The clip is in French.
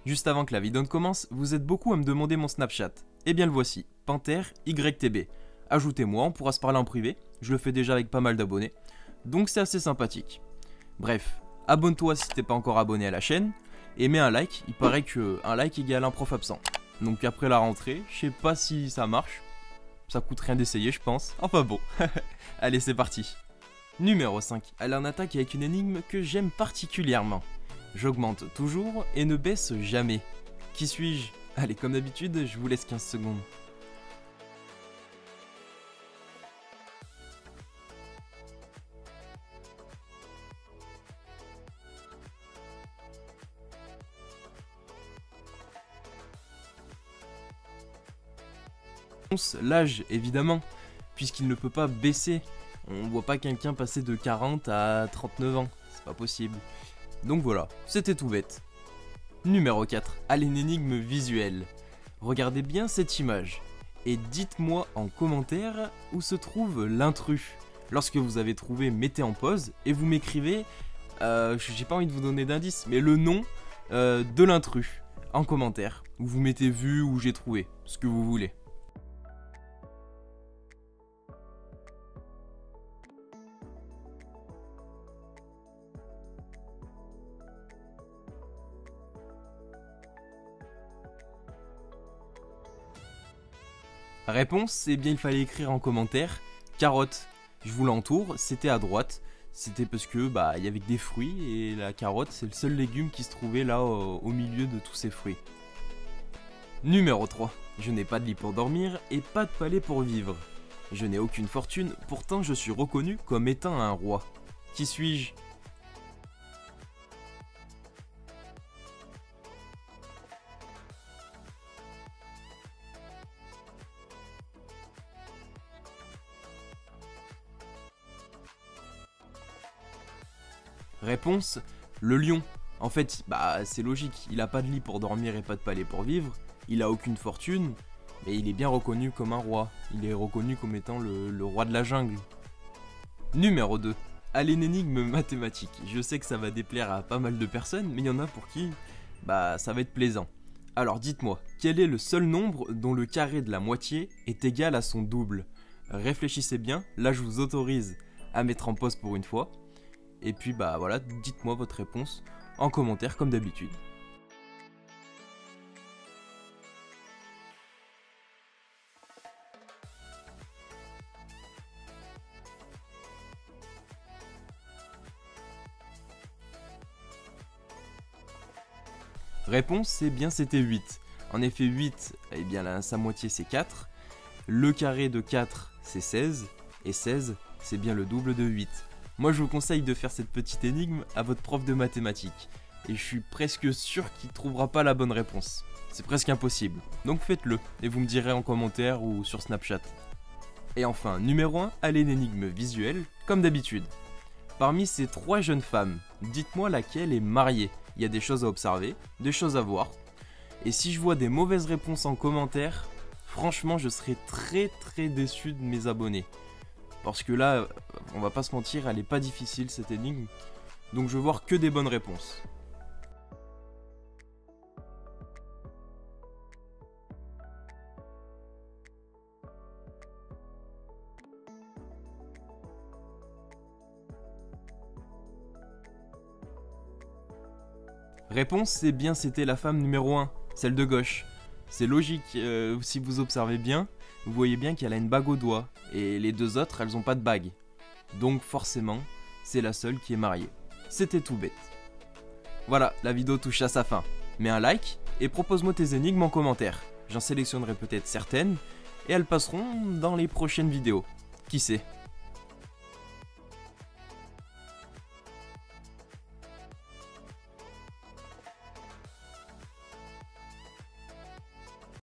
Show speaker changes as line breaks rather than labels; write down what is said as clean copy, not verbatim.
Juste avant que la vidéo ne commence, vous êtes beaucoup à me demander mon Snapchat. Eh bien le voici, PantherYTB. Ajoutez-moi, on pourra se parler en privé, je le fais déjà avec pas mal d'abonnés, donc c'est assez sympathique. Bref, abonne-toi si t'es pas encore abonné à la chaîne, et mets un like, il paraît que un like égale un prof absent. Donc après la rentrée, je sais pas si ça marche, ça coûte rien d'essayer je pense, enfin bon, allez c'est parti. Numéro 5, elle en attaque avec une énigme que j'aime particulièrement. J'augmente toujours et ne baisse jamais. Qui suis-je? Allez, comme d'habitude, je vous laisse 15 secondes. L'âge, évidemment, puisqu'il ne peut pas baisser. On voit pas quelqu'un passer de 40 à 39 ans, c'est pas possible. Donc voilà, c'était tout bête. Numéro 4, à l'énigme visuelle. Regardez bien cette image, et dites-moi en commentaire où se trouve l'intrus. Lorsque vous avez trouvé, mettez en pause, et vous m'écrivez, j'ai pas envie de vous donner d'indice, mais le nom de l'intrus, en commentaire. Vous mettez vu ou j'ai trouvé, ce que vous voulez. Réponse, eh bien il fallait écrire en commentaire carotte. Je vous l'entoure, c'était à droite. C'était parce que il y avait des fruits et la carotte c'est le seul légume qui se trouvait là au milieu de tous ces fruits. Numéro 3. Je n'ai pas de lit pour dormir et pas de palais pour vivre. Je n'ai aucune fortune, pourtant je suis reconnu comme étant un roi. Qui suis-je? Réponse, le lion. En fait, c'est logique, il a pas de lit pour dormir et pas de palais pour vivre, il a aucune fortune, mais il est bien reconnu comme un roi. Il est reconnu comme étant le roi de la jungle. Numéro 2. Allez, une énigme mathématique. Je sais que ça va déplaire à pas mal de personnes, mais il y en a pour qui, ça va être plaisant. Alors dites-moi, quel est le seul nombre dont le carré de la moitié est égal à son double? Réfléchissez bien, là je vous autorise à mettre en pause pour une fois. Et puis voilà, dites-moi votre réponse en commentaire comme d'habitude. Réponse, eh bien c'était 8. En effet 8, eh bien là, sa moitié c'est 4. Le carré de 4 c'est 16. Et 16 c'est bien le double de 8. Moi je vous conseille de faire cette petite énigme à votre prof de mathématiques. Et je suis presque sûr qu'il ne trouvera pas la bonne réponse. C'est presque impossible. Donc faites-le, et vous me direz en commentaire ou sur Snapchat. Et enfin, numéro 1, allez une énigme visuelle, comme d'habitude. Parmi ces 3 jeunes femmes, dites-moi laquelle est mariée. Il y a des choses à observer, des choses à voir. Et si je vois des mauvaises réponses en commentaire, franchement je serai très déçu de mes abonnés. Parce que là, on va pas se mentir, elle est pas difficile cette énigme. Donc je veux voir que des bonnes réponses. Réponse, eh bien c'était la femme numéro 1, celle de gauche. C'est logique, si vous observez bien, vous voyez bien qu'elle a une bague au doigt, et les deux autres, elles ont pas de bague. Donc forcément, c'est la seule qui est mariée. C'était tout bête. Voilà, la vidéo touche à sa fin. Mets un like, et propose-moi tes énigmes en commentaire. J'en sélectionnerai peut-être certaines, et elles passeront dans les prochaines vidéos. Qui sait ?